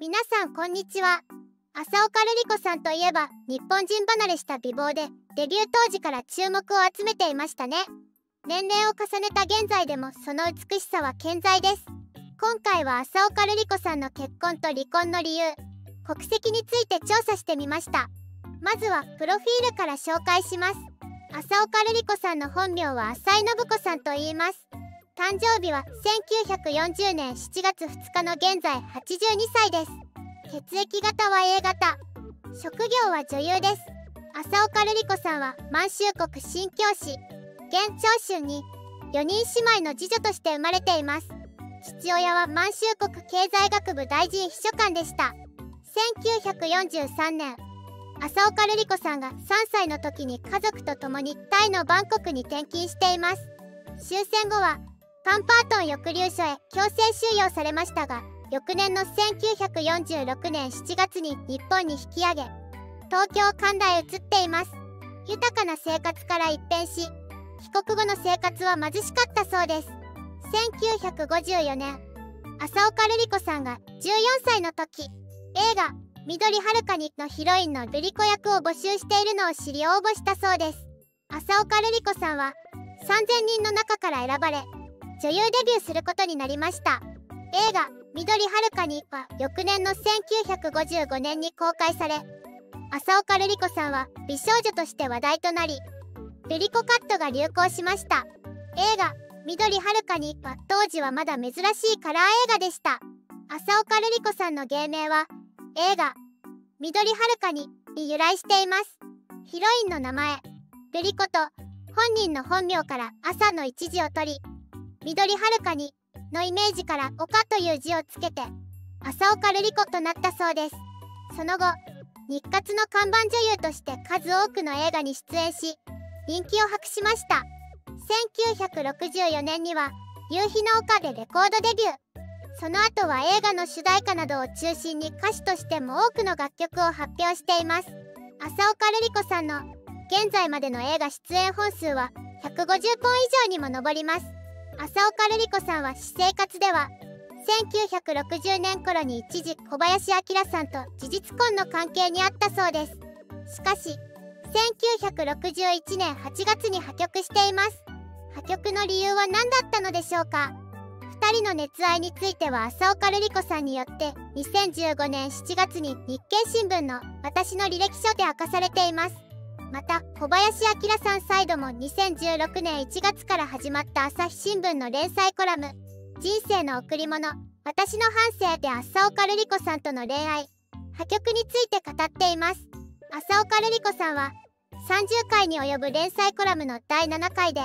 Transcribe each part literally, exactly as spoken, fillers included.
皆さんこんにちは。浅岡瑠璃子さんといえば日本人離れした美貌でデビュー当時から注目を集めていましたね。年齢を重ねた現在でもその美しさは健在です。今回は浅岡瑠璃子さんの結婚と離婚の理由、国籍について調査してみました。まずはプロフィールから紹介します。浅岡瑠璃子さんの本名は浅井信子さんと言います。誕生日はせんきゅうひゃくよんじゅうねんしちがつふつかの現在はちじゅうにさいです。血液型は エー 型。職業は女優です。浅岡瑠璃子さんは満州国新京市現長春によにん姉妹の次女として生まれています。父親は満州国経済学部大臣秘書官でした。せんきゅうひゃくよんじゅうさんねん、浅岡瑠璃子さんがさんさいの時に家族と共にタイのバンコクに転勤しています。終戦後はパンパートン抑留所へ強制収容されましたが、翌年のせんきゅうひゃくよんじゅうろくねんしちがつに日本に引き上げ、東京神田へ移っています。豊かな生活から一変し、帰国後の生活は貧しかったそうです。せんきゅうひゃくごじゅうよねん、浅岡瑠璃子さんがじゅうよんさいの時、映画「緑遥に」のヒロインの瑠璃子役を募集しているのを知り応募したそうです。浅岡瑠璃子さんはさんぜんにんの中から選ばれ、女優デビューすることになりました。映画「緑遥に」は翌年のせんきゅうひゃくごじゅうごねんに公開され、浅岡瑠璃子さんは美少女として話題となり、瑠璃子カットが流行しました。映画「緑遥に」は当時はまだ珍しいカラー映画でした。浅岡瑠璃子さんの芸名は映画「緑遥に」に由来しています。ヒロインの名前瑠璃子と本人の本名から朝の一字を取り、緑遥にのイメージから岡という字をつけて浅岡瑠璃子となったそうです。その後、日活の看板女優として数多くの映画に出演し、人気を博しました。せんきゅうひゃくろくじゅうよねんには夕日の丘でレコードデビュー。その後は映画の主題歌などを中心に歌手としても多くの楽曲を発表しています。浅岡瑠璃子さんの現在までの映画出演本数はひゃくごじゅっぽん以上にも上ります。浅岡瑠璃子さんは私生活ではせんきゅうひゃくろくじゅうねん頃に一時小林明さんと事実婚の関係にあったそうです。しかしせんきゅうひゃくろくじゅういちねんはちがつに破局しています。破局の理由は何だったのでしょうか。ふたりの熱愛については浅岡瑠璃子さんによってにせんじゅうごねんしちがつに日経新聞の私の履歴書で明かされています。また小林明さんサイドもにせんじゅうろくねんいちがつから始まった朝日新聞の連載コラム「人生の贈り物私の半生」で浅岡瑠璃子さんとの恋愛破局について語っています。浅岡瑠璃子さんはさんじゅっかいに及ぶ連載コラムのだいななかいで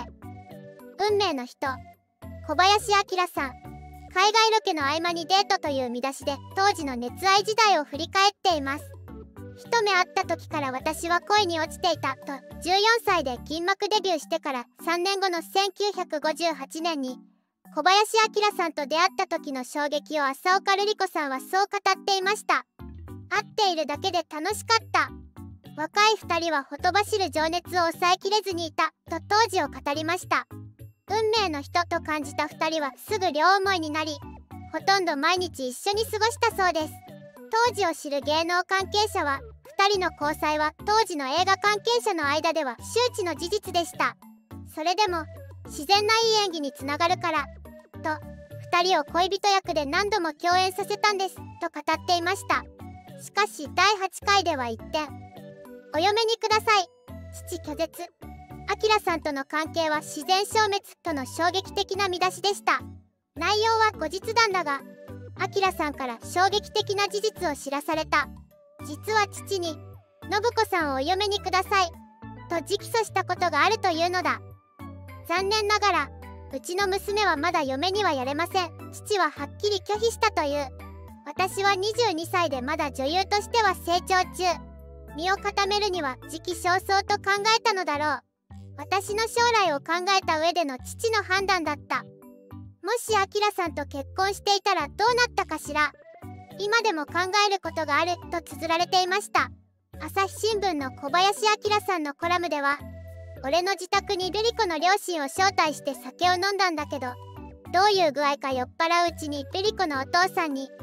「運命の人小林明さん海外ロケの合間にデート」という見出しで当時の熱愛時代を振り返っています。一目会った時から私は恋に落ちていたとじゅうよんさいで銀幕デビューしてからさんねんごのせんきゅうひゃくごじゅうはちねんに小林明さんと出会った時の衝撃を浅岡瑠璃子さんはそう語っていました。会っているだけで楽しかった。若いふたりはほとばしる情熱を抑えきれずにいたと当時を語りました。運命の人と感じたふたりはすぐ両思いになり、ほとんど毎日一緒に過ごしたそうです。当時を知る芸能関係者はふたりの交際は当時の映画関係者の間では周知の事実でした。それでも自然ないい演技につながるからとふたりを恋人役で何度も共演させたんですと語っていました。しかしだいはちかいでは一転、お嫁にください父拒絶、明さんとの関係は自然消滅との衝撃的な見出しでした。内容は後日談だが、明さんから衝撃的な事実を知らされた。実は父に「信子さんをお嫁にください」と直訴したことがあるというのだ。残念ながらうちの娘はまだ嫁にはやれません。父ははっきり拒否したという。私はにじゅうにさいでまだ女優としては成長中。身を固めるには時期尚早と考えたのだろう。私の将来を考えた上での父の判断だった。もし明さんと結婚していたらどうなったかしら。今でも考えることがあると綴られていました。朝日新聞の小林明さんのコラムでは、俺の自宅に瑠璃子の両親を招待して酒を飲んだんだけど、どういう具合か酔っ払ううちに瑠璃子のお父さんに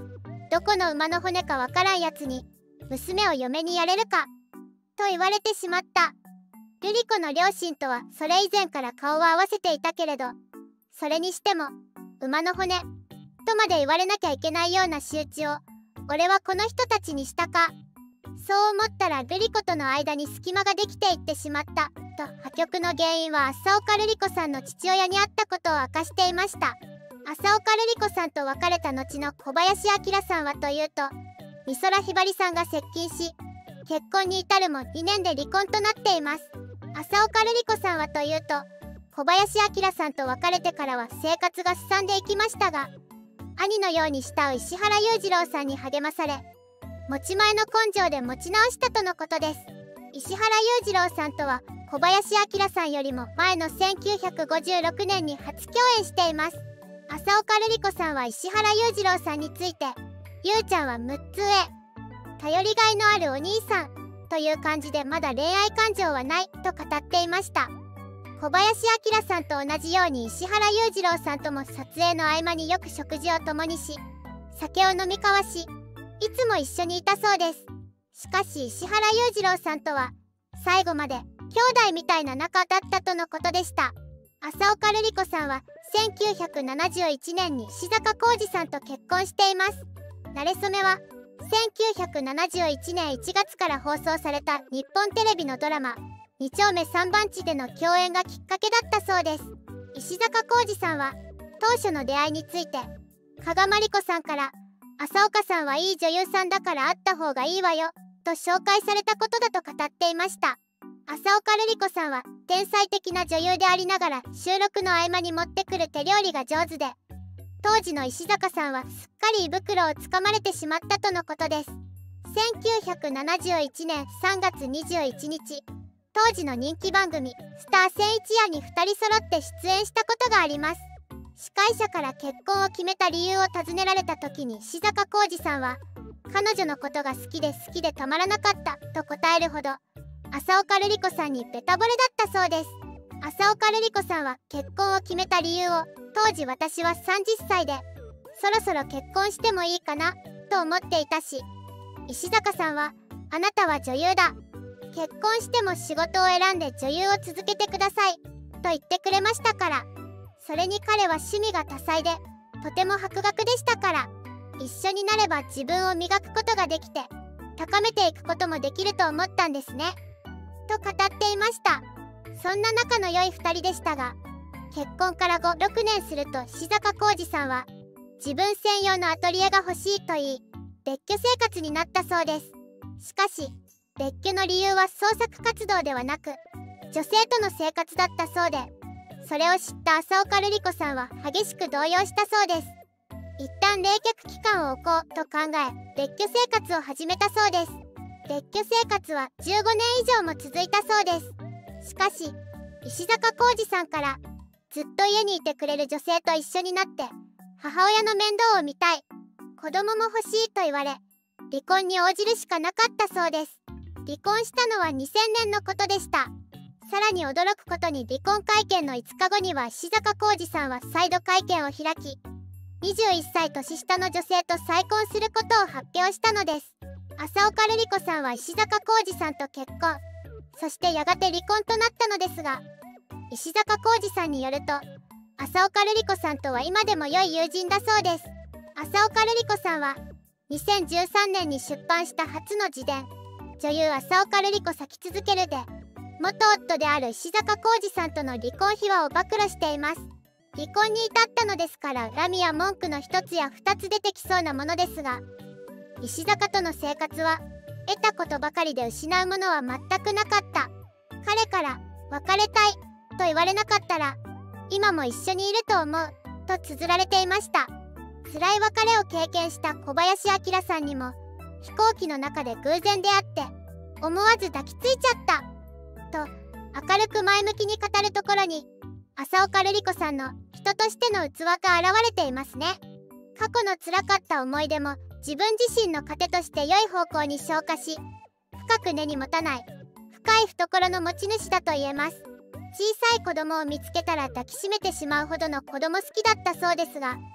どこの馬の骨かわからんやつに娘を嫁にやれるかと言われてしまった。瑠璃子の両親とはそれ以前から顔は合わせていたけれど、それにしても馬の骨とまで言われなきゃいけないような仕打ちを俺はこの人たちにしたか。そう思ったら瑠璃子との間に隙間ができていってしまったと破局の原因は浅岡瑠璃子さんの父親にあったことを明かしていました。浅岡瑠璃子さんと別れた後の小林明さんはというと、美空ひばりさんが接近し、結婚に至るもにねんで離婚となっています。浅岡瑠璃子さんはというと、小林明さんと別れてからは生活がすさんでいきましたが、兄のように慕う石原裕次郎さんに励まされ、持ち前の根性で持ち直したとのことです。石原裕次郎さんとは小林明さんよりも前のせんきゅうひゃくごじゅうろくねんに初共演しています。浅岡瑠璃子さんは石原裕次郎さんについて、ゆうちゃんはむっつ上、頼りがいのあるお兄さんという感じでまだ恋愛感情はないと語っていました。小林明さんと同じように石原裕次郎さんとも撮影の合間によく食事を共にし、酒を飲み交わし、いつも一緒にいたそうです。しかし石原裕次郎さんとは最後まで兄弟みたいな仲だったとのことでした。浅岡瑠璃子さんはせんきゅうひゃくななじゅういちねんに石坂浩二さんと結婚しています。馴れ初めはせんきゅうひゃくななじゅういちねんいちがつから放送された日本テレビのドラマに丁目さん番地での共演がきっかけだったそうです。石坂浩二さんは当初の出会いについて、加賀まりこさんから浅岡さんはいい女優さんだから会った方がいいわよと紹介されたことだと語っていました。浅岡瑠璃子さんは天才的な女優でありながら収録の合間に持ってくる手料理が上手で、当時の石坂さんはすっかり胃袋をつかまれてしまったとのことです。せんきゅうひゃくななじゅういちねんさんがつにじゅういちにち、当時の人気番組「スター千一夜」にふたり揃って出演したことがあります。司会者から結婚を決めた理由を尋ねられた時に石坂浩二さんは「彼女のことが好きで好きでたまらなかった」と答えるほど浅岡瑠璃子さんにベタ惚れだったそうです。浅岡瑠璃子さんは結婚を決めた理由を、当時私はさんじゅっさいでそろそろ結婚してもいいかなと思っていたし、石坂さんはあなたは女優だ、結婚しても仕事を選んで女優を続けてくださいと言ってくれましたから。それに彼は趣味が多彩でとても博学でしたから、一緒になれば自分を磨くことができて高めていくこともできると思ったんですねと語っていました。そんな仲の良いふたりでしたが、結婚からご、ろくねんすると石坂浩二さんは自分専用のアトリエが欲しいと言い、別居生活になったそうです。しかし別居の理由は創作活動ではなく女性との生活だったそうで、それを知った浅岡瑠璃子さんは激しく動揺したそうです。一旦冷却期間を置こうと考え別居生活を始めたそうです。別居生活はじゅうごねん以上も続いたそうです。しかし石坂浩二さんからずっと家にいてくれる女性と一緒になって母親の面倒を見たい、子供も欲しいと言われ、離婚に応じるしかなかったそうです。離婚したのはにせんねんのことでした。さらに驚くことに離婚会見のいつかごには石坂浩二さんは再度会見を開き、にじゅういっさい年下の女性と再婚することを発表したのです。浅岡瑠璃子さんは石坂浩二さんと結婚、そしてやがて離婚となったのですが、石坂浩二さんによると浅岡瑠璃子さんとは今でも良い友人だそうです。浅岡瑠璃子さんはにせんじゅうさんねんに出版した初の自伝「女優浅岡瑠璃子咲き続ける」で元夫である石坂浩二さんとの離婚秘話を暴露しています。離婚に至ったのですから恨みや文句の一つや二つ出てきそうなものですが、石坂との生活は得たことばかりで失うものは全くなかった。彼から別れたいと言われなかったら今も一緒にいると思うと綴られていました。辛い別れを経験した小林明さんにも飛行機の中で偶然出会って思わず抱きついちゃったと明るく前向きに語るところに浅岡瑠璃子さんの人としての器が現れていますね。過去の辛かった思い出も自分自身の糧として良い方向に消化し、深く根に持たない深い懐の持ち主だと言えます。小さい子供を見つけたら抱きしめてしまうほどの子供好きだったそうですが、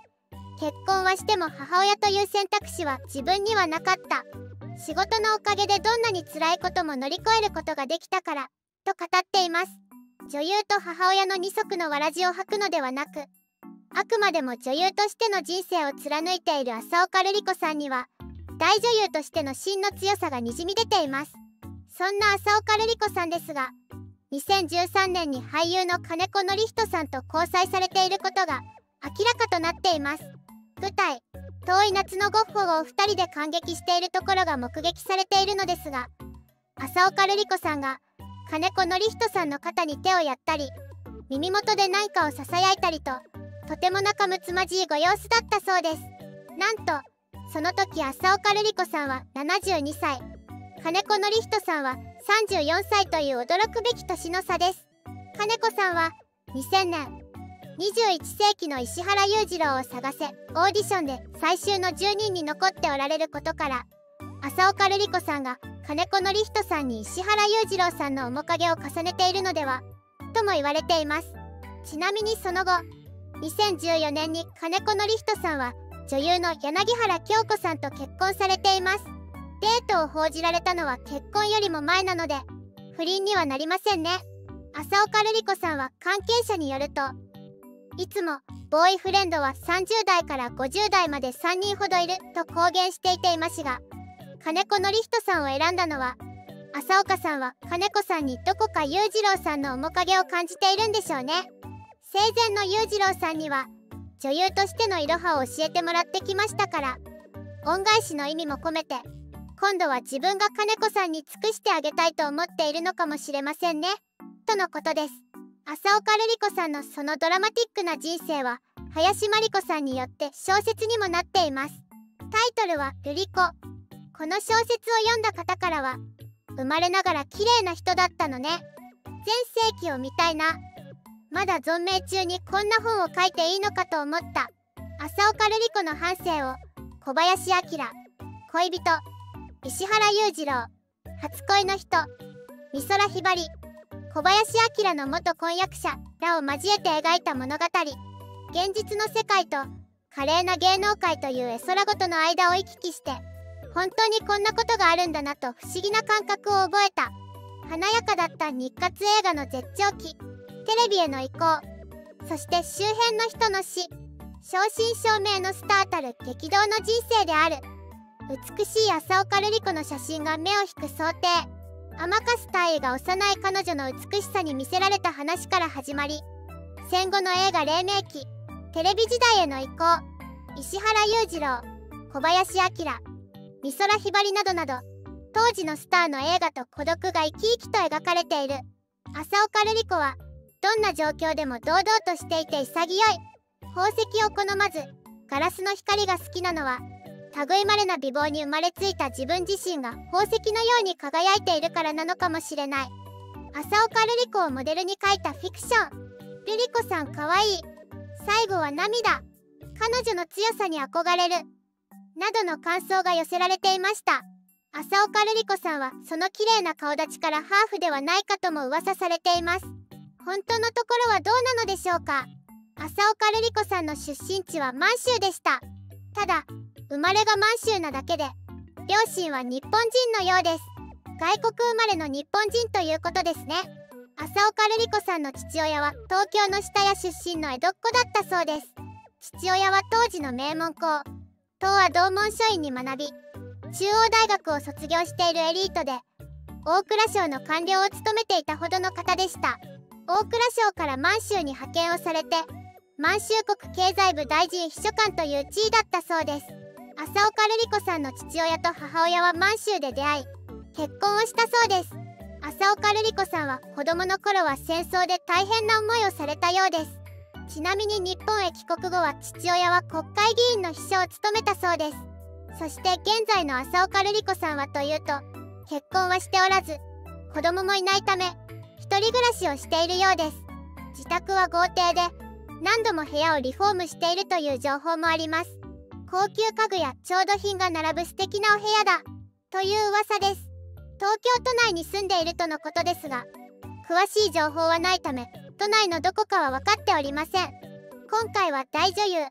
結婚はしても母親という選択肢は自分にはなかった。仕事のおかげでどんなに辛いことも乗り越えることができたから、と語っています。女優と母親の二足のわらじを履くのではなく、あくまでも女優としての人生を貫いている浅岡瑠璃子さんには、大女優としての芯の強さがにじみ出ています。そんな浅岡瑠璃子さんですが、にせんじゅうさんねんに俳優の金子典人さんと交際されていることが明らかとなっています。舞台「遠い夏のゴッホ」をお二人で感激しているところが目撃されているのですが、浅岡瑠璃子さんが金子典人さんの肩に手をやったり、耳元で何かをささやいたりと、とても仲睦まじいご様子だったそうです。なんとその時浅岡瑠璃子さんはななじゅうにさい、金子典人さんはさんじゅうよんさいという驚くべき年の差です。金子さんはにせんねん、にじゅういちせいきの石原裕次郎を探せオーディションで最終のじゅうにんに残っておられることから、浅岡瑠璃子さんが金子典人さんに石原裕次郎さんの面影を重ねているのではとも言われています。ちなみにその後、にせんじゅうよねんに金子典人さんは女優の柳原京子さんと結婚されています。デートを報じられたのは結婚よりも前なので、不倫にはなりませんね。浅岡瑠璃子さんは関係者によると、いつもボーイフレンドはさんじゅうだいからごじゅうだいまでさんにんほどいると公言していていますが、金子典人さんを選んだのは、浅岡さんは金子さんにどこか裕次郎さんの面影を感じているんでしょうね。生前の裕次郎さんには女優としてのいろはを教えてもらってきましたから、恩返しの意味も込めて今度は自分が金子さんに尽くしてあげたいと思っているのかもしれませんね、とのことです。浅岡瑠璃子さんのそのドラマティックな人生は林真理子さんによって小説にもなっています。タイトルは「瑠璃子」。この小説を読んだ方からは、生まれながら綺麗な人だったのね、全盛期を見たいな、まだ存命中にこんな本を書いていいのかと思った。浅岡瑠璃子の半生を小林明、恋人石原裕次郎、初恋の人美空ひばり、小林明の元婚約者らを交えて描いた物語。現実の世界と華麗な芸能界という絵空事の間を行き来して、本当にこんなことがあるんだなと不思議な感覚を覚えた。華やかだった日活映画の絶頂期、テレビへの移行、そして周辺の人の死、正真正銘のスターたる激動の人生である。美しい浅岡瑠璃子の写真が目を引く想定。甘春大尉が幼い彼女の美しさに魅せられた話から始まり、戦後の映画黎明期、テレビ時代への移行、石原裕次郎、小林明、美空ひばりなどなど、当時のスターの映画と孤独が生き生きと描かれている。浅岡瑠璃子はどんな状況でも堂々としていて潔い。宝石を好まずガラスの光が好きなのは、類まれな美貌に生まれついた自分自身が宝石のように輝いているからなのかもしれない。浅岡瑠璃子をモデルに書いたフィクション。瑠璃子さんかわいい。最後は涙。彼女の強さに憧れる。などの感想が寄せられていました。浅岡瑠璃子さんはその綺麗な顔立ちからハーフではないかとも噂されています。本当のところはどうなのでしょうか。浅岡瑠璃子さんの出身地は満州でした。ただ生まれが満州なだけで、両親は日本人のようです。外国生まれの日本人ということですね。浅岡瑠璃子さんの父親は東京の下谷出身の江戸っ子だったそうです。父親は当時の名門校、東亜同門書院に学び、中央大学を卒業しているエリートで、大蔵省の官僚を務めていたほどの方でした。大蔵省から満州に派遣をされて、満州国経済部大臣秘書官という地位だったそうです。浅岡瑠璃子さんの父親と母親は満州で出会い、結婚をしたそうです。浅岡瑠璃子さんは子供の頃は戦争で大変な思いをされたようです。ちなみに日本へ帰国後は父親は国会議員の秘書を務めたそうです。そして現在の浅岡瑠璃子さんはというと、結婚はしておらず、子供もいないため、一人暮らしをしているようです。自宅は豪邸で、何度も部屋をリフォームしているという情報もあります。高級家具や調度品が並ぶ素敵なお部屋だという噂です。東京都内に住んでいるとのことですが、詳しい情報はないため、都内のどこかは分かっておりません。今回は大女優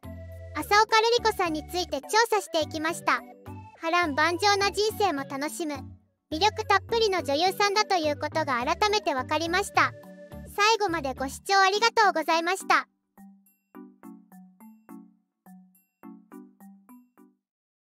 浅岡瑠璃子さんについて調査していきました。波乱万丈な人生も楽しむ魅力たっぷりの女優さんだということが改めて分かりました。最後までご視聴ありがとうございました。